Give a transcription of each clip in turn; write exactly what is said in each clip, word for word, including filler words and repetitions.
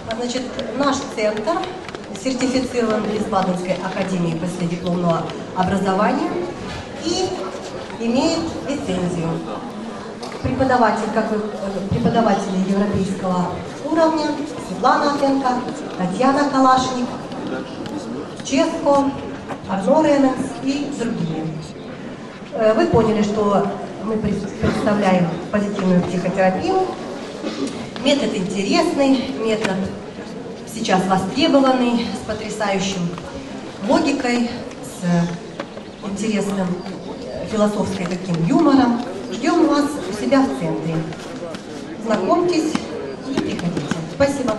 Значит, наш центр сертифицирован Висбаденской академией последипломного образования и имеет лицензию. Преподаватель, как вы, преподаватели европейского уровня: Светлана Атенко, Татьяна Калашник, Ческо, Арно Рененс и другие. Вы поняли, что мы представляем позитивную психотерапию. Метод интересный, метод сейчас востребованный, с потрясающим логикой, с интересным философским таким юмором. Ждем вас у себя в центре. Знакомьтесь и приходите. Спасибо.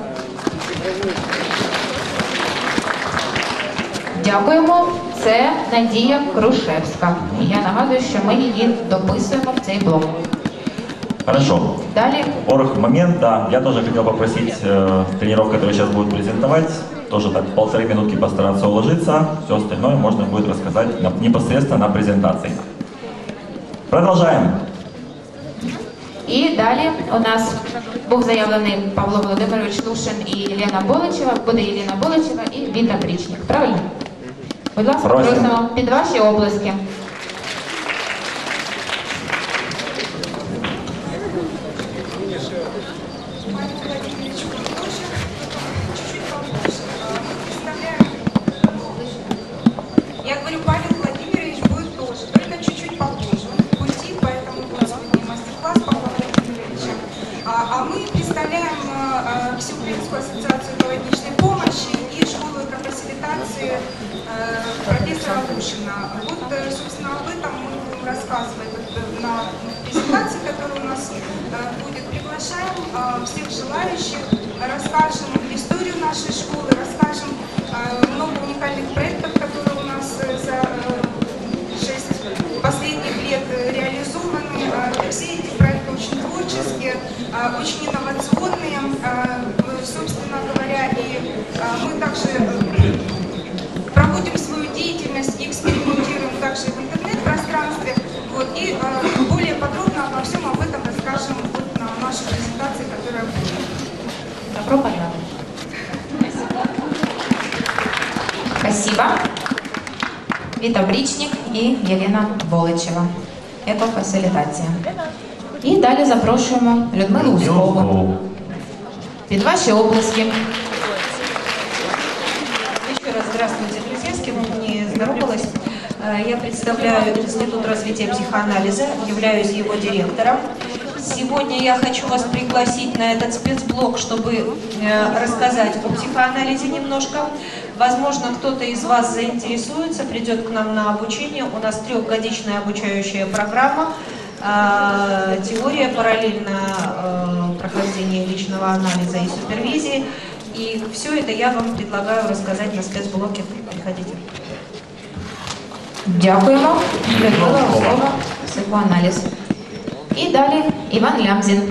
Дякуємо. Це Надія Крушевська. Я нагадую, що ми її дописуємо в цей блок. Хорошо. Далее. Орг момент, да. Я тоже хотел попросить э, тренеров, которые сейчас будут презентовать, тоже так полторы минутки постараться уложиться. Все остальное можно будет рассказать на, непосредственно на презентации. Продолжаем. І далі у нас був заявлений Павло Володимирович Лушин і Єлена Боличева. Буде Єлена Боличева і Віта Брічник. Правильно? Будь ласка, просимо під ваші обласки. Я говорю, Павел Владимирович будет тоже, только чуть-чуть попозже. Он в пути, поэтому будет сегодня мастер-класс Павла Владимировича. А, а мы представляем а, Всеукраинскую ассоциацию экологичной помощи и школу экофасилитации а, профессора Лушина. Вот, собственно, об этом мы будем рассказывать на презентации, которая у нас а, будет. Приглашаем а, всех желающих, расскажем историю нашей школы, расскажем а, много уникальных проектов, которые у нас за шесть последних лет реализованы. Все эти проекты очень творческие, очень инновационные. Собственно говоря, и мы также проводим свою деятельность и экспериментируем также в интернет-пространстве. Вот, и более подробно обо всем об этом расскажем вот на нашей презентации, которая будет. Добро пожаловать. Спасибо. Віта Брічник і Єлена Боличева. Екофасилітація. І далі запрошуємо Людмилу Узкову. Під ваші обласки. Еще раз здравствуйте, друзья, с кем не здоровалась. Я представляю Институт развития психоанализа, являюсь его директором. Сегодня я хочу вас пригласить на этот спецблок, чтобы рассказать о психоанализе немножко. Возможно, кто-то из вас заинтересуется, придет к нам на обучение. У нас трехгодичная обучающая программа, теория, параллельно прохождение личного анализа и супервизии. И все это я вам предлагаю рассказать на спецблоке. Приходите. Дякуємо. Людмила Узкова, психоаналіз. І далі Іван Лямзін.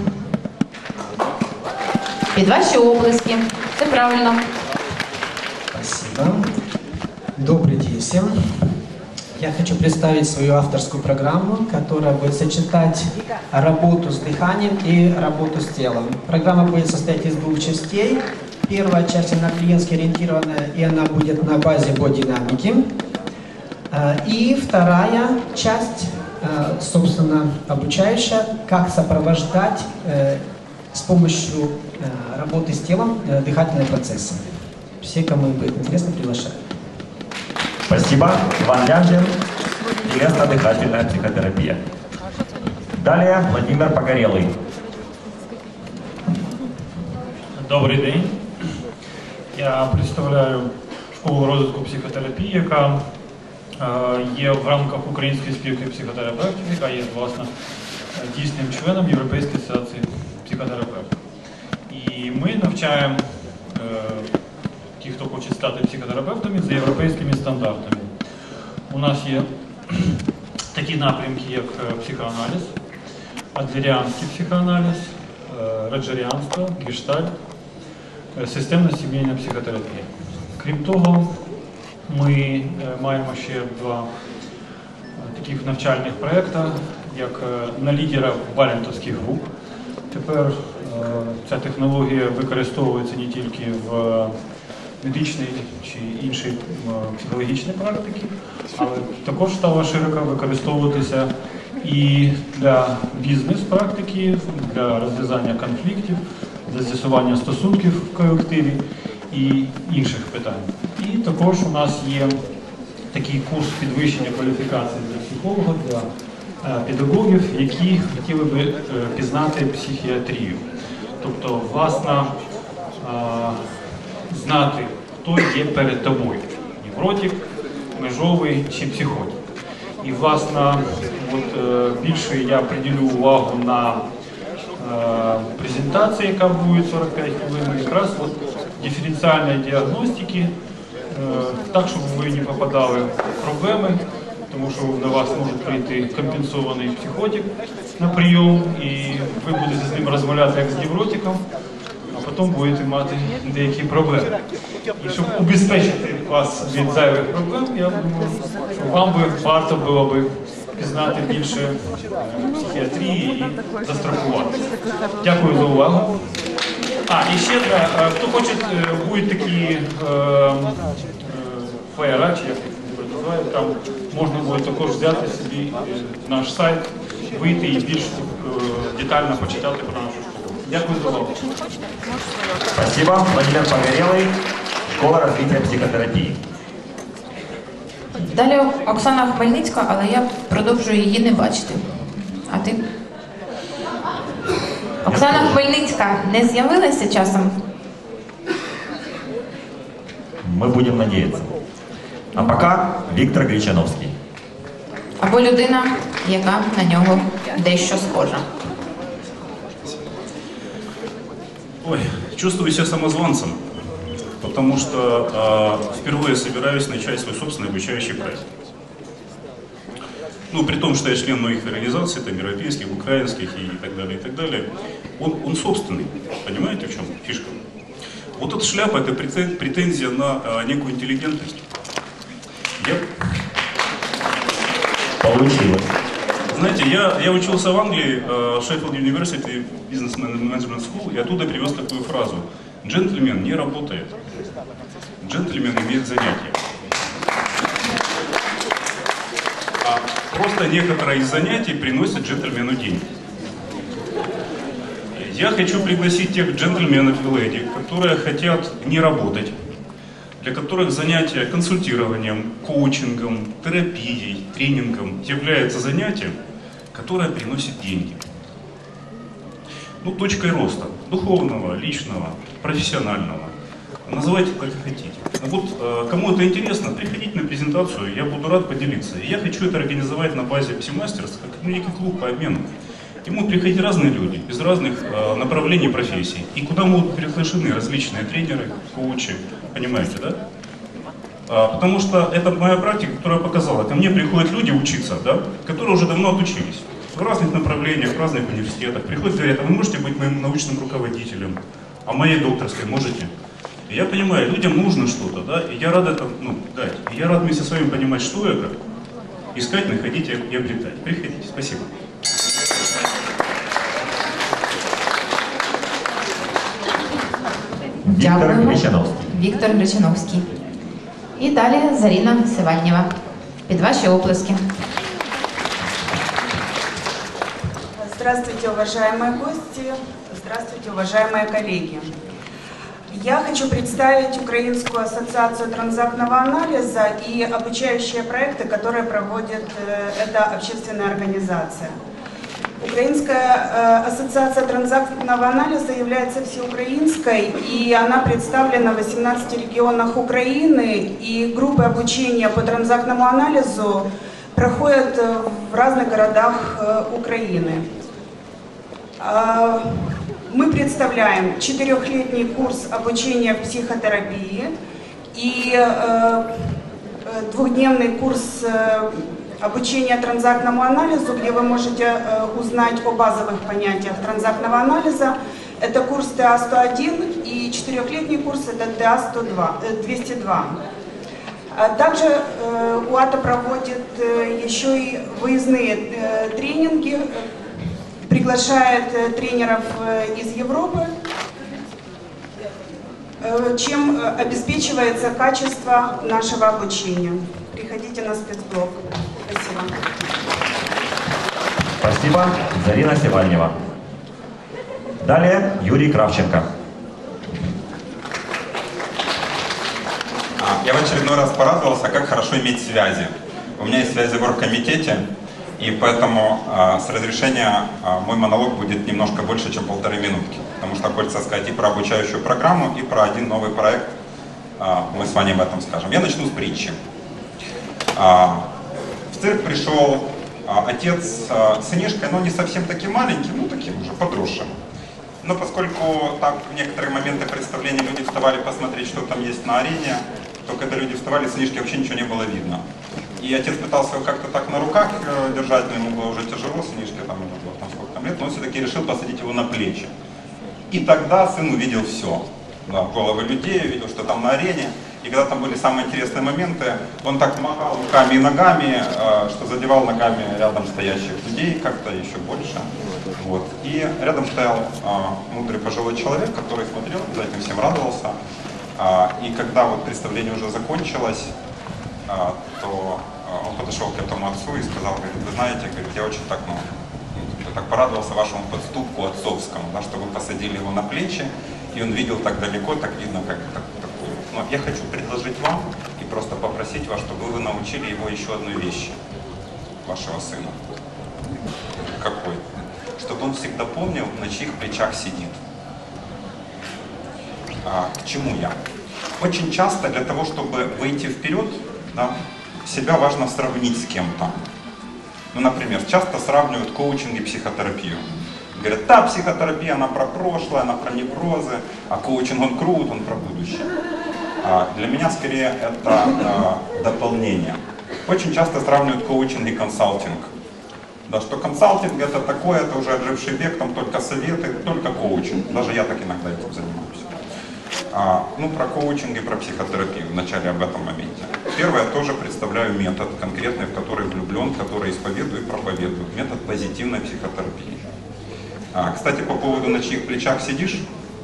Під ваші обласки. Це правильно. Спасибо. Добрый день всем. Я хочу представить свою авторскую программу, которая будет сочетать работу с дыханием и работу с телом. Программа будет состоять из двух частей. Первая часть, она клиентски ориентированная, и она будет на базе бодинамики. И вторая часть, собственно, обучающая, как сопровождать с помощью работы с телом дыхательные процессы. Все, кому будет интересно, приглашаю. Спасибо. Иван Лямзин, телесно-дыхательная психотерапия. Далее Владимир Погорелый. Добрий день. Я представляю школу розвитку психотерапії, яка є в рамках Української спілки психотерапевтів, яка є, власне, дійсним членом Європейської асоціації психотерапевтів. І ми навчаємо ті, хто хоче стати психотерапевтами, за європейськими стандартами. У нас є такі напрямки, як психоаналіз, адлеріанський психоаналіз, роджеріанство, гештальт, системна сімейна психотерапія. Крім того, ми маємо ще два таких навчальних проєкти, як на лідерів валентовських груп. Тепер ця технологія використовується не тільки в медичній чи іншій психологічній практиці, але також стала широко використовуватися і для бізнес-практики, для розв'язання конфліктів, для з'ясування стосунків в колективі і інших питань. І також у нас є такий курс підвищення кваліфікації для психологів, для педагогів, які хотіли би пізнати психіатрію. Тобто, власне, знати, хто є перед тобою – невротик, межовий чи психотик. І, власне, от, більше я приділю увагу на презентації, яка буде сорок п'ять хвилин, якраз от, диференціальної діагностики, так, щоб ви не попадали в проблеми, тому що до вас може прийти компенсований психотик на прийом, і ви будете з ним розмовляти як з невротиком, а потім будете мати деякі проблеми. І щоб убезпечити вас від зайвих проблем, я думаю, що вам би варто було би пізнати більше психіатрії і застрахуватися. Дякую за увагу. А, і ще, да, хто хоче, будуть такі е, е, флеєра, чи як їх називають, там можна буде також взяти собі наш сайт, вийти і більш е, детально почитати про нашу школу. Дякую за увагу. Спасибо. Владимир Погорелый, школа развития психотерапии. Далі Оксана Хмельницька, але я продовжую її не бачити. А ти? Оксана Хмельницька не з'явилася часом? Мы будем надеяться. А пока Виктор Гречановский. Або людина, яка на нього дещо схожа. Ой, чувствую себя самозванцем, потому что э, впервые собираюсь начать свой собственный обучающий проект. Ну, при том, что я член многих организаций, там, европейских, украинских и так далее, и так далее. Он, он собственный, понимаете, в чем фишка? Вот эта шляпа – это претензия на э, некую интеллигентность. Я... Получилось. Знаете, я, я учился в Англии, в Sheffield University Business Management School, и оттуда привез такую фразу: джентльмен не работает, джентльмен имеет занятия. А просто некоторые из занятий приносят джентльмену деньги. Я хочу пригласить тех джентльменов и леди, которые хотят не работать, для которых занятия консультированием, коучингом, терапией, тренингом является занятием, которое приносит деньги. Ну, точкой роста, духовного, личного, профессионального. Называйте как хотите. Вот э, кому это интересно, приходите на презентацию, я буду рад поделиться. И я хочу это организовать на базе Псимастерс, как некий клуб по обмену. И могут приходить разные люди, из разных э, направлений профессий. И куда могут быть приглашены различные тренеры, коучи, понимаете, да? А, потому что это моя практика, которая показала, ко мне приходят люди учиться, да, которые уже давно отучились. В разных направлениях, в разных университетах. Приходят и говорят: а вы можете быть моим научным руководителем? А моей докторской можете? И я понимаю, людям нужно что-то, да, и я рад это, ну, дать. И я рад вместе с вами понимать, что это, искать, находить и обретать. Приходите. Спасибо. Виктор Гречановский. Віктор Гречановський. І далі Заріна Сивальнєва. Під ваші оплески. Здравствуйте, уважаемые гости. Здравствуйте, уважаемые коллеги. Я хочу представить Украинскую ассоциацию транзактного анализа и обучающие проекты, которые проводит эта общественная организация. Украинская ассоциация транзактного анализа является всеукраинской, и она представлена в восемнадцати регионах Украины, и группы обучения по транзактному анализу проходят в разных городах Украины. Мы представляем четырехлетний курс обучения в психотерапии и двухдневный курс обучения транзактному анализу, где вы можете узнать о базовых понятиях транзактного анализа. Это курс Т А сто один, и четырехлетний курс это Т А сто два, двести два. Также УАТА проводит еще и выездные тренинги, приглашает тренеров из Европы э, чем э, обеспечивается качество нашего обучения. Приходите на спецблок. Спасибо. Спасибо. Зарина Севальнева. Далее Юрий Кравченко. Я в очередной раз порадовался, как хорошо иметь связи. У меня есть связи в оргкомитете, и поэтому э, с разрешения э, мой монолог будет немножко больше, чем полторы минутки. Потому что хочется сказать и про обучающую программу, и про один новый проект. Э, мы с вами об этом скажем. Я начну с притчи. Э, в цирк пришел э, отец э, с сынишкой, но не совсем таким маленьким, ну таким уже подросшим. Но поскольку так в некоторые моменты представления люди вставали посмотреть, что там есть на арене, то когда люди вставали, сынишки вообще ничего не было видно. И отец пытался его как-то так на руках держать, но ему было уже тяжело, сынишке там, было, там сколько там лет, но он все-таки решил посадить его на плечи. И тогда сын увидел все. Да, головы людей, увидел, что там на арене. И когда там были самые интересные моменты, он так махал руками и ногами, что задевал ногами рядом стоящих людей, как-то еще больше. Вот. И рядом стоял мудрый пожилой человек, который смотрел, за этим всем радовался. И когда вот представление уже закончилось, то он подошел к этому отцу и сказал, говорит, вы знаете, говорит, я очень так, ну, так порадовался вашему подступку отцовскому, да, что вы посадили его на плечи, и он видел так далеко, так видно, как так, такую. Но я хочу предложить вам и просто попросить вас, чтобы вы научили его еще одной вещи, вашего сына. Какой? Чтобы он всегда помнил, на чьих плечах сидит. А, к чему я? Очень часто для того, чтобы выйти вперед, да, себя важно сравнить с кем-то. Ну, например, часто сравнивают коучинг и психотерапию. Говорят, да, психотерапия, она про прошлое, она про неврозы, а коучинг, он крут, он про будущее. А для меня, скорее, это а, дополнение. Очень часто сравнивают коучинг и консалтинг. Да, что консалтинг это такое, это уже отживший век, там только советы, только коучинг. Даже я так иногда этим занимаюсь. А, ну, про коучинг и про психотерапию, вначале об этом моменте. Первое, я тоже представляю метод конкретный, в который влюблен, который исповедую и проповедую. Метод позитивной психотерапии. А, кстати, по поводу на чьих плечах сидишь.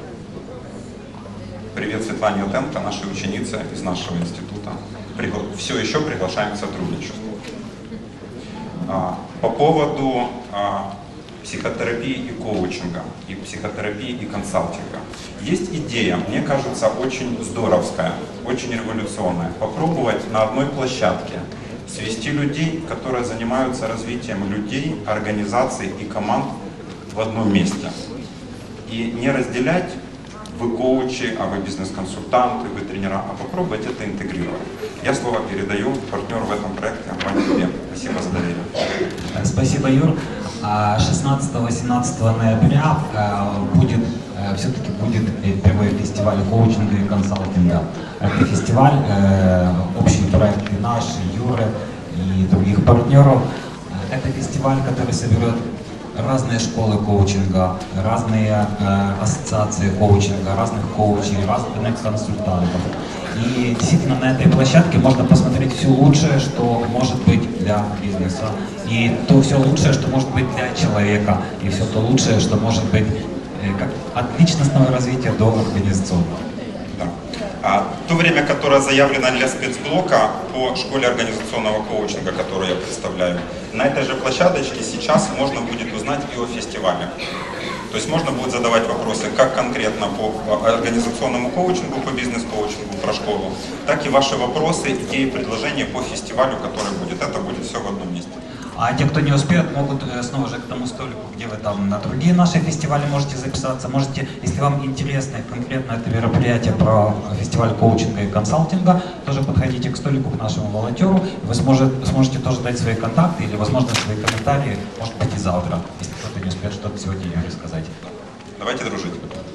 Привет Светлане Отенко, нашей ученице из нашего института. Пригла... Все еще приглашаем к сотрудничеству. А, по поводу а, психотерапии и коучинга, и психотерапии и консалтинга. Есть идея, мне кажется, очень здоровская, очень революционная. Попробовать на одной площадке свести людей, которые занимаются развитием людей, организаций и команд в одном месте. И не разделять, вы коучи, а вы бизнес-консультанты, вы тренера, а попробовать это интегрировать. Я слово передаю партнеру в этом проекте, Ване тебе. Спасибо за доверие. Спасибо, Юр. шестнадцатого-семнадцатого ноября будет, все-таки будет первый фестиваль коучинга и консалтинга. Это фестиваль, общий проект и наш, и Юры, и других партнеров. Это фестиваль, который соберет разные школы коучинга, разные ассоциации коучинга, разных коучей, разных консультантов. И действительно на этой площадке можно посмотреть все лучшее, что может быть для бизнеса, и то все лучшее, что может быть для человека, и все то лучшее, что может быть как от личностного развития до организационного. Да. А, то время, которое заявлено для спецблока по школе организационного коучинга, которую я представляю, на этой же площадочке сейчас можно будет узнать и о фестивале. То есть можно будет задавать вопросы как конкретно по организационному коучингу, по бизнес-коучингу, про школу, так и ваши вопросы, идеи, предложения по фестивалю, который будет. Это будет все в одном месте. А те, кто не успеет, могут снова же к тому столику, где вы там на другие наши фестивали можете записаться. Можете, если вам интересно конкретно это мероприятие про фестиваль коучинга и консалтинга, тоже подходите к столику, к нашему волонтеру. Вы сможете, сможете тоже дать свои контакты или, возможно, свои комментарии, может быть, и завтра, если кто-то не успеет что-то сегодня Юрий сказать. Давайте дружить.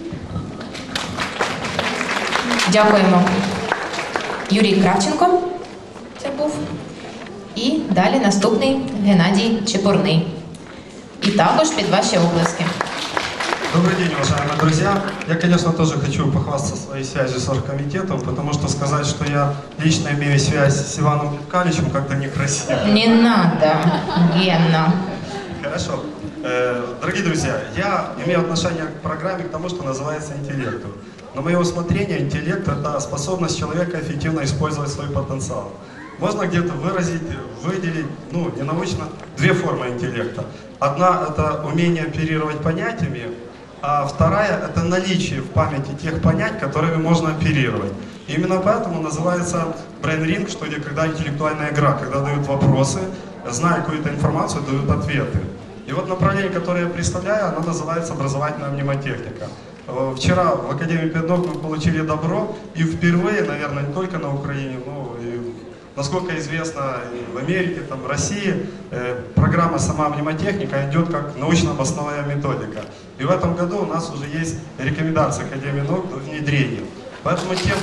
Дякуємо. Юрій Кравченко, це був. І далі наступний Геннадій Чепурний. І також під ваші оплески. Добрый день, уважаемые друзья. Я, конечно, тоже хочу похвастаться своей связью с оргкомитетом, потому что сказать, что я лично имею связь с Иваном Виткаличем, как-то некрасиво. Не надо, Генна. Хорошо. Дорогие друзья, я имею отношение к программе, к тому, что называется интеллекту. На мое усмотрение, интеллект – это способность человека эффективно использовать свой потенциал. Можно где-то выразить, выделить, ну, ненаучно, две формы интеллекта. Одна – это умение оперировать понятиями, а вторая – это наличие в памяти тех понятий, которыми можно оперировать. И именно поэтому называется брейн-ринг, что ли, когда интеллектуальная игра, когда дают вопросы, зная какую-то информацию, дают ответы. И вот направление, которое я представляю, оно называется образовательная мнемотехника. Вчера в Академии педнаук мы получили добро, и впервые, наверное, не только на Украине, но и, насколько известно, и в Америке, там, в России, э, программа «Сама мнемотехника» идет как научно-обоснованная методика. И в этом году у нас уже есть рекомендации Академии наук по внедрению. Поэтому тем,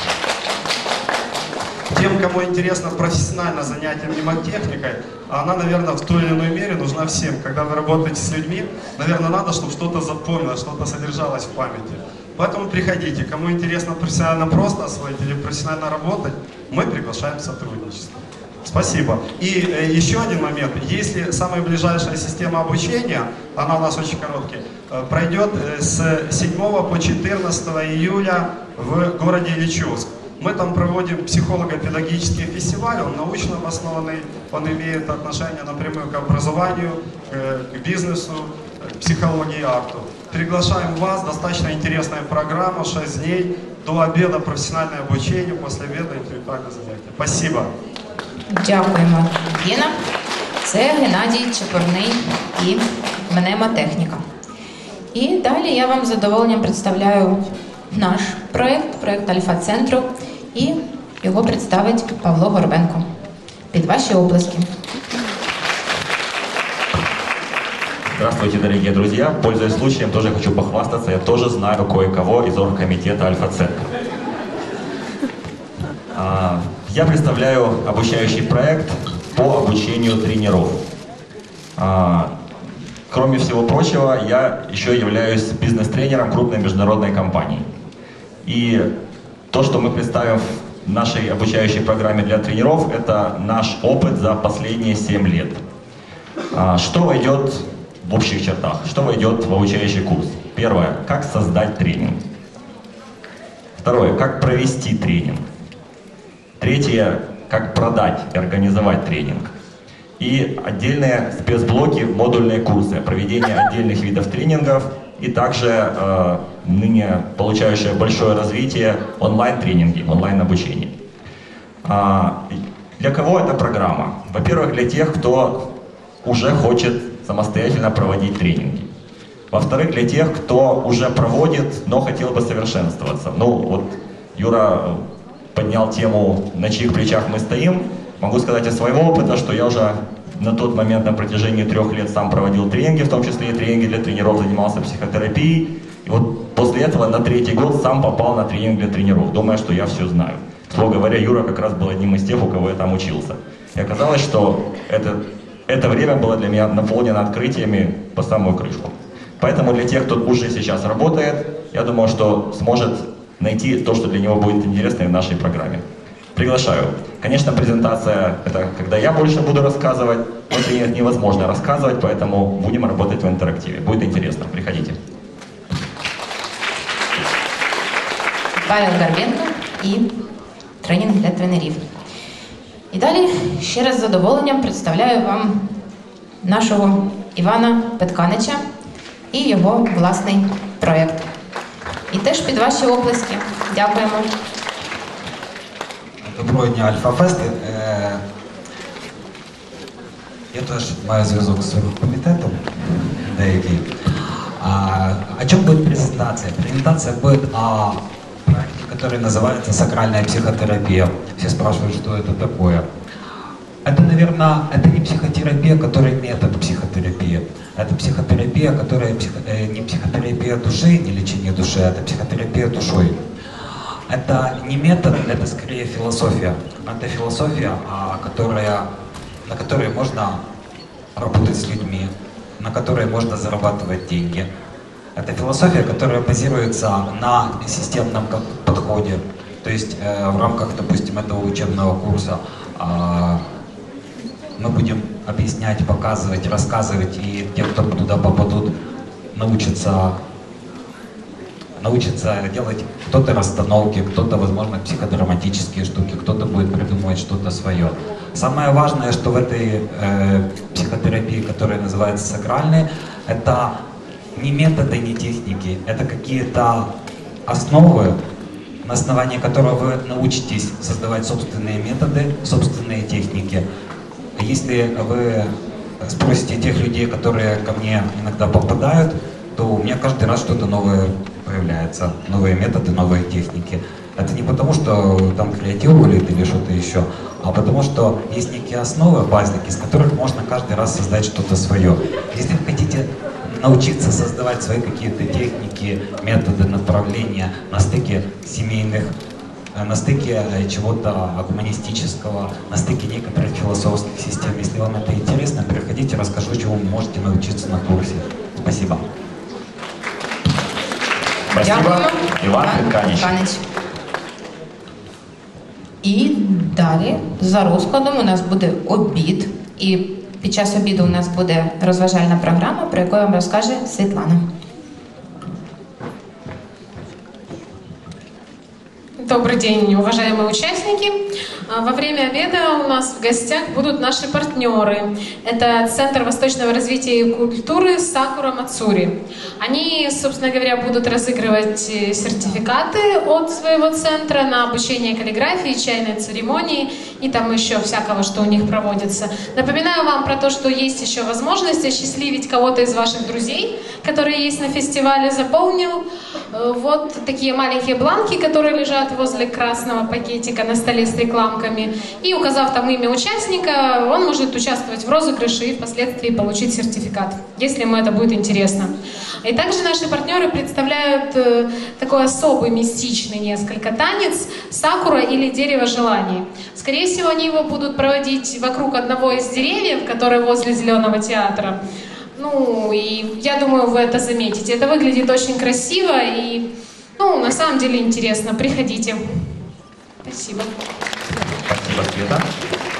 тем, кому интересно профессионально занятие мнемотехникой, она, наверное, в той или иной мере нужна всем. Когда вы работаете с людьми, наверное, надо, чтобы что-то запомнилось, что-то содержалось в памяти. Поэтому приходите. Кому интересно профессионально просто освоить или профессионально работать, мы приглашаем к сотрудничеству. Спасибо. И э, еще один момент. Если самая ближайшая система обучения, она у нас очень короткая, э, пройдет э, с седьмого по четырнадцатое июля в городе Ильичевск. Мы там проводим психолого-педагогический фестиваль, он научно обоснованный, он имеет отношение напрямую к образованию, к бизнесу, к психологии, акту. Приглашаем вас, достаточно интересная программа, шесть дней, до обеда профессиональное обучение, после обеда интеллектуальное занятие. Спасибо. Дякуємо, Єна. Це Геннадій Чепурний і мнемотехніка. І далі я вам з задоволенням представляю наш проєкт, проєкт Альфа-центру, і його представить Павло Горбенко. Під ваші оплески. Здравствуйте, дорогие друзья. Пользуясь случаем, тоже хочу похвастаться. Я тоже знаю кое-кого из оргкомитета Альфа-центра. Я представляю обучающий проект по обучению тренеров. Кроме всего прочего, я еще являюсь бизнес-тренером крупной международной компании. И то, что мы представим в нашей обучающей программе для тренеров, это наш опыт за последние семь лет. Что войдет в общих чертах? Что войдет в обучающий курс? Первое. Как создать тренинг. Второе. Как провести тренинг. Третье. Как продать и организовать тренинг. И отдельные спецблоки, модульные курсы, проведение отдельных видов тренингов и также э, ныне получающее большое развитие онлайн-тренинги, онлайн-обучение. А, для кого эта программа? Во-первых, для тех, кто уже хочет самостоятельно проводить тренинги. Во-вторых, для тех, кто уже проводит, но хотел бы совершенствоваться. Ну, вот Юра поднял тему, на чьих плечах мы стоим. Могу сказать из своего опыта, что я уже на тот момент на протяжении трех лет сам проводил тренинги, в том числе и тренинги для тренеров, занимался психотерапией. И вот после этого на третий год сам попал на тренинг для тренеров, думая, что я все знаю. Слово говоря, Юра как раз был одним из тех, у кого я там учился. И оказалось, что это, это время было для меня наполнено открытиями по самую крышку. Поэтому для тех, кто уже сейчас работает, я думаю, что сможет найти то, что для него будет интересно в нашей программе. Приглашаю. Конечно, презентация — это когда я больше буду рассказывать, но это невозможно рассказывать, поэтому будем работать в интерактиве. Будет интересно. Приходите. Павел Горбенко і тренінг для тренерів. І далі ще раз з задоволенням представляю вам нашого Івана Петканича і його власний проєкт. І теж під ваші оплески. Дякуємо. Доброго дня, Альфа-фест. Я теж маю зв'язок з комітетом деякий. О чем будет презентация? Презентация будет о проекте, который называется «Сакральная психотерапия». Все спрашивают, что это такое. Это, наверное, это не психотерапия, которая метод психотерапии. Это психотерапия, которая не психотерапия души, не лечение души, это психотерапия душой. Это не метод, это скорее философия. Это философия, которая, на которой можно работать с людьми, на которой можно зарабатывать деньги. Это философия, которая базируется на системном подходе. То есть э, в рамках, допустим, этого учебного курса э, мы будем объяснять, показывать, рассказывать, и те, кто туда попадут, научатся научится делать кто-то расстановки, кто-то, возможно, психодраматические штуки, кто-то будет придумывать что-то свое. Самое важное, что в этой э, психотерапии, которая называется сакральной, это не методы, не техники, это какие-то основы, на основании которого вы научитесь создавать собственные методы, собственные техники. Если вы спросите тех людей, которые ко мне иногда попадают, то у меня каждый раз что-то новое появляется, новые методы, новые техники. Это не потому, что там креатив вылет или что-то еще, а потому что есть некие основы, базики, из которых можно каждый раз создать что-то свое. Если вы хотите научиться создавать свои какие-то техники, методы, направления на стыке семейных, на стыке чего-то гуманистического, на стыке некоторых философских систем. Если вам это интересно, приходите, расскажу, чему вы можете научиться на курсе. Спасибо. Спасибо. Іван Підканіч. І далі за розкладом у нас буде обід. І під час обіду у нас буде розважальна програма, про яку вам розкаже Світлана. Добрый день, уважаемые участники. Во время обеда у нас в гостях будут наши партнеры. Это Центр восточного развития и культуры Сакура Мацури. Они, собственно говоря, будут разыгрывать сертификаты от своего центра на обучение каллиграфии, чайной церемонии и там еще всякого, что у них проводится. Напоминаю вам про то, что есть еще возможность осчастливить кого-то из ваших друзей, которые есть на фестивале. Заполнил вот такие маленькие бланки, которые лежат возле красного пакетика на столе с рекламками. И указав там имя участника, он может участвовать в розыгрыше и впоследствии получить сертификат, если ему это будет интересно. И также наши партнеры представляют такой особый, мистичный несколько танец «Сакура» или «Дерево желаний». Скорее всего, они его будут проводить вокруг одного из деревьев, который возле Зеленого театра. Ну, и я думаю, вы это заметите. Это выглядит очень красиво и, ну, на самом деле интересно. Приходите. Спасибо. Спасибо, Света.